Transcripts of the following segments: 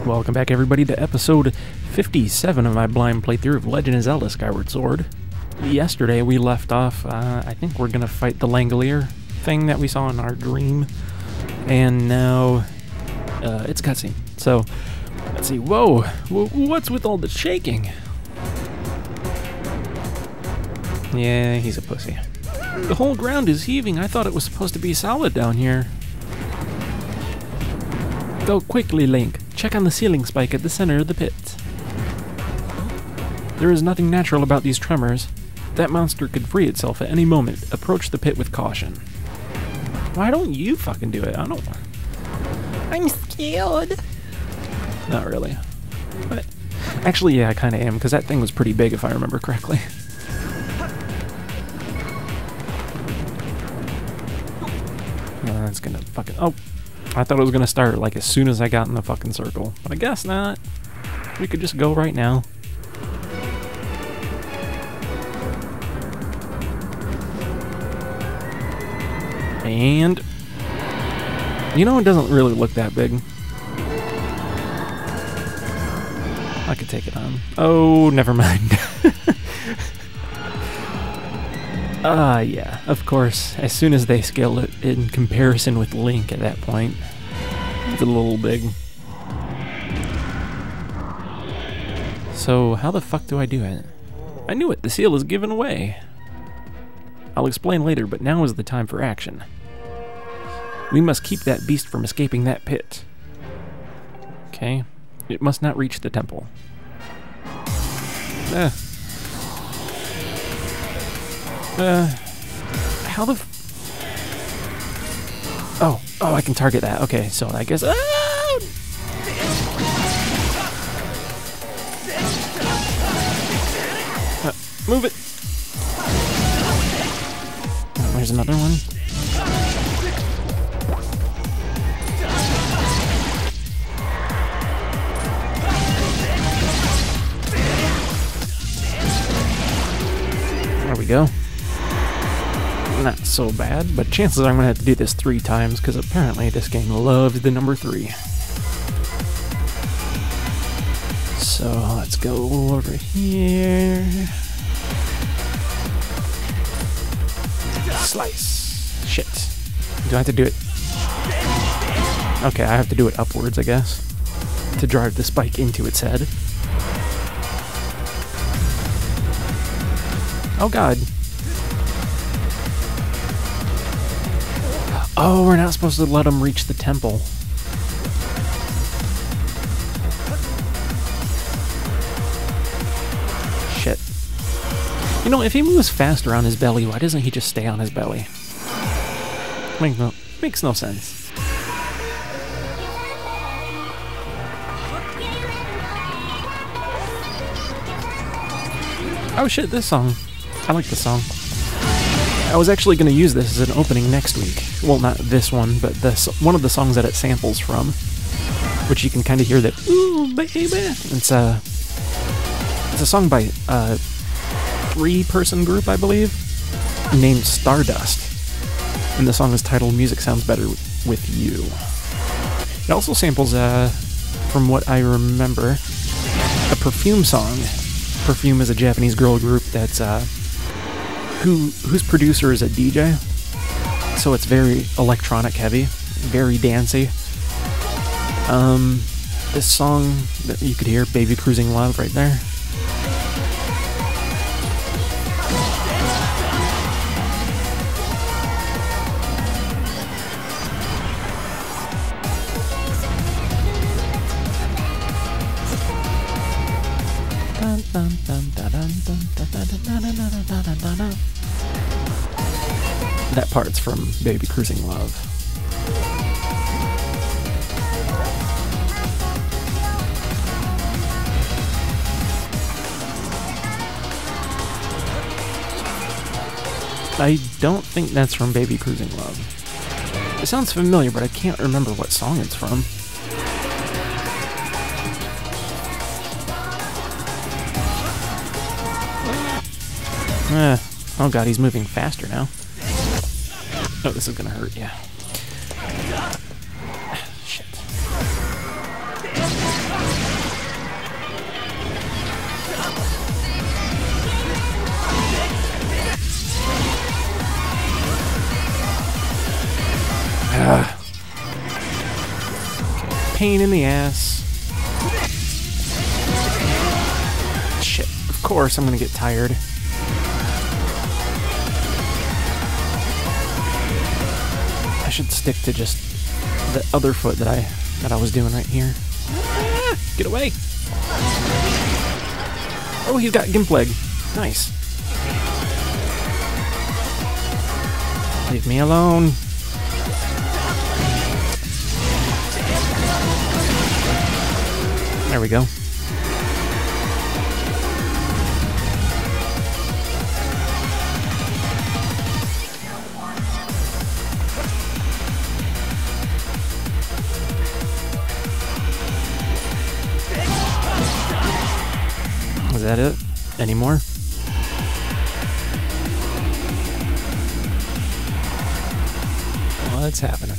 Welcome back, everybody, to episode 57 of my blind playthrough of Legend of Zelda Skyward Sword. Yesterday we left off, I think we're gonna fight the Langolier thing that we saw in our dream, and now it's cutscene. So, let's see. Whoa! What's with all the shaking? Yeah, he's a pussy. The whole ground is heaving. I thought it was supposed to be solid down here. Go quickly, Link. Check on the ceiling spike at the center of the pit. There is nothing natural about these tremors. That monster could free itself at any moment. Approach the pit with caution. Why don't you fucking do it? I don't... I'm scared. Not really. But actually, yeah, I kind of am, because that thing was pretty big, if I remember correctly. That's gonna fucking... Oh! I thought it was gonna start, like, as soon as I got in the fucking circle. But I guess not. We could just go right now. And... you know, it doesn't really look that big. I could take it on. Oh, never mind. Yeah, of course. As soon as they scale it in comparison with Link at that point, it's a little big. So, how the fuck do I do it? I knew it, the seal is given away. I'll explain later, but now is the time for action. We must keep that beast from escaping that pit. Okay. It must not reach the temple. How the Oh, I can target that. Okay, so I guess... move it! Oh, there's another one. There we go. Not so bad, but chances are I'm going to have to do this 3 times, because apparently this game loves the number 3. So, let's go over here. Slice. Shit. Do I have to do it? Okay, I have to do it upwards, I guess, to drive the spike into its head. Oh god. Oh, we're not supposed to let him reach the temple. Shit. You know, if he moves faster on his belly, why doesn't he just stay on his belly? Makes no sense. Oh shit, this song. I like this song. I was actually going to use this as an opening next week. Well, not this one, but one of the songs that it samples from, which you can kind of hear that, ooh, baby. It's a song by a 3-person group, I believe, named Stardust. And the song is titled Music Sounds Better With You. It also samples, from what I remember, a Perfume song. Perfume is a Japanese girl group that's, whose producer is a DJ, so it's very electronic heavy, very dancey. This song that you could hear, Baby Cruising Love, right there. That part's from Baby Cruising Love. I don't think that's from Baby Cruising Love. It sounds familiar, but I can't remember what song it's from. Oh god, he's moving faster now. Oh, this is gonna hurt, yeah. Shit. pain in the ass. Shit, of course I'm gonna get tired. I should stick to just the other foot that I was doing right here. Ah, get away! Oh, he's got Gimp Leg. Nice. Leave me alone. There we go. Is that it? Any more? What's happening?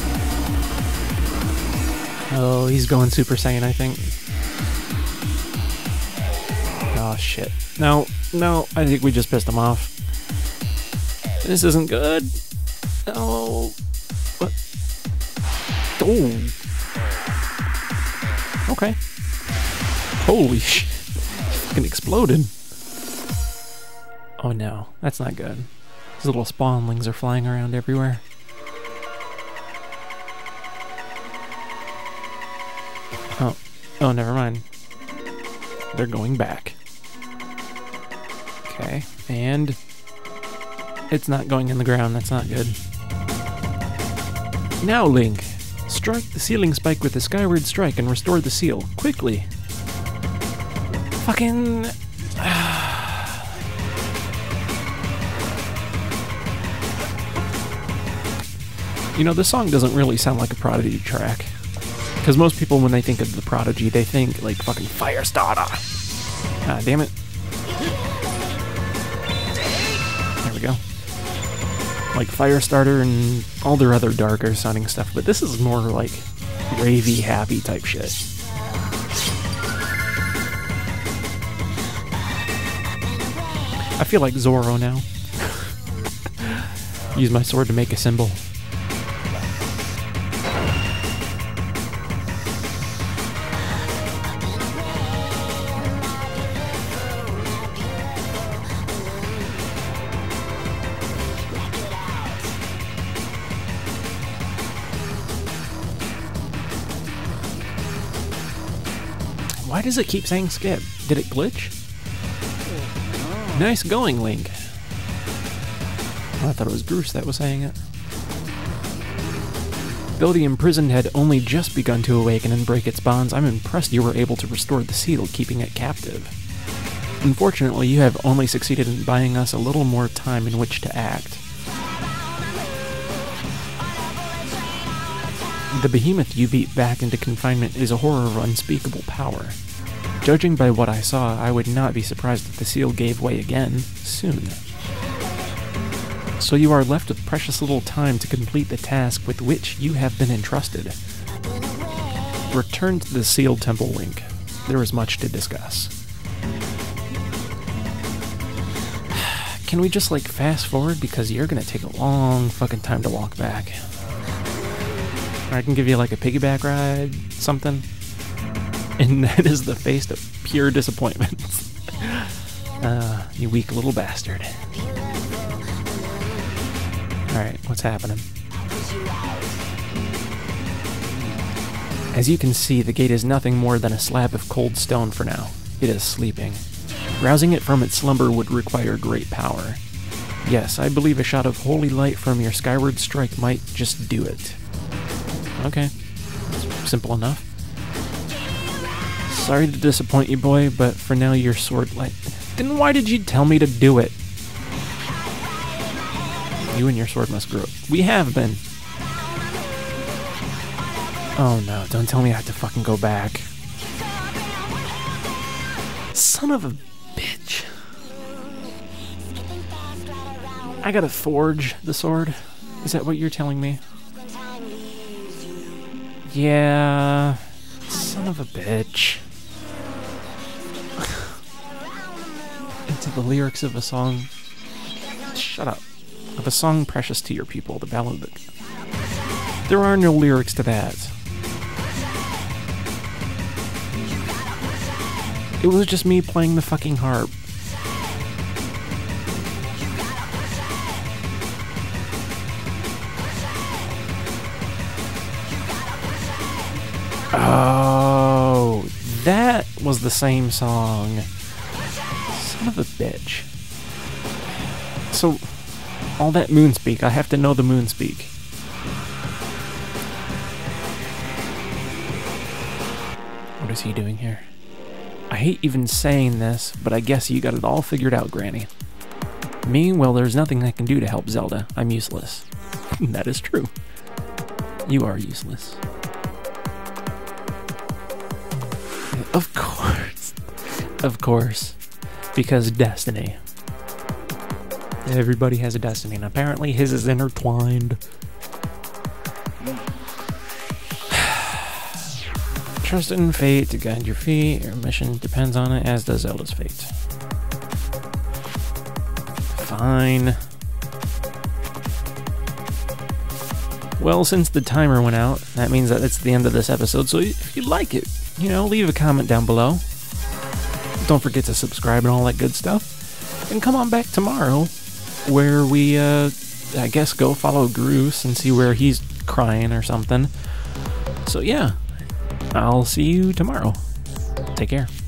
Oh, he's going Super Saiyan, I think. Oh, shit. No, I think we just pissed him off. This isn't good. Oh. What? Oh. Okay. Holy shit. Fucking exploded. Oh no, that's not good. These little spawnlings are flying around everywhere. Oh, never mind. They're going back. Okay, and it's not going in the ground. That's not good. Now, Link, strike the ceiling spike with the Skyward Strike and restore the seal quickly. Fucking. You know, this song doesn't really sound like a Prodigy track. Because most people, when they think of the Prodigy, they think like fucking Firestarter. Ah, damn it. There we go. Like Firestarter and all their other darker sounding stuff. But this is more like ravey, happy type shit. I feel like Zoro now. Use my sword to make a symbol. Why does it keep saying skip? Did it glitch? Nice going, Link. Oh, I thought it was Bruce that was saying it. Though the imprisoned had only just begun to awaken and break its bonds, I'm impressed you were able to restore the seal, keeping it captive. Unfortunately, you have only succeeded in buying us a little more time in which to act. The behemoth you beat back into confinement is a horror of unspeakable power. Judging by what I saw, I would not be surprised if the seal gave way again, soon. So you are left with precious little time to complete the task with which you have been entrusted. Return to the sealed temple, Link. There is much to discuss. Can we just, like, fast forward? Because you're gonna take a long fucking time to walk back. Or I can give you, like, a piggyback ride, something. And that is the face of pure disappointment. You weak little bastard. Alright, what's happening? As you can see, the gate is nothing more than a slab of cold stone for now. It is sleeping. Rousing it from its slumber would require great power. Yes, I believe a shot of holy light from your Skyward Strike might just do it. Okay. That's simple enough. Sorry to disappoint you, boy, but for now your sword light... Then why did you tell me to do it? You and your sword must grow. We have been. Oh no, don't tell me I have to fucking go back. Son of a bitch. I gotta forge the sword? Is that what you're telling me? Yeah. Son of a bitch. Into the lyrics of a song. Shut up. Of a song precious to your people, the ballad of the... There are no lyrics to that. It was just me playing the fucking harp. Oh, that was the same song. Son of a bitch. So, all that Moonspeak, I have to know the Moonspeak. What is he doing here? I hate even saying this, but I guess you got it all figured out, Granny. Me, well, there's nothing I can do to help Zelda. I'm useless. That is true. You are useless. Of course. Of course. Because destiny. Everybody has a destiny, and apparently his is intertwined. Trust in fate to guide your feet. Your mission depends on it, as does Zelda's fate. Fine. Well, since the timer went out, that means that it's the end of this episode, so if you like it, you know, leave a comment down below. Don't forget to subscribe and all that good stuff. And come on back tomorrow, where we, I guess, go follow Groose and see where he's crying or something. So yeah, I'll see you tomorrow. Take care.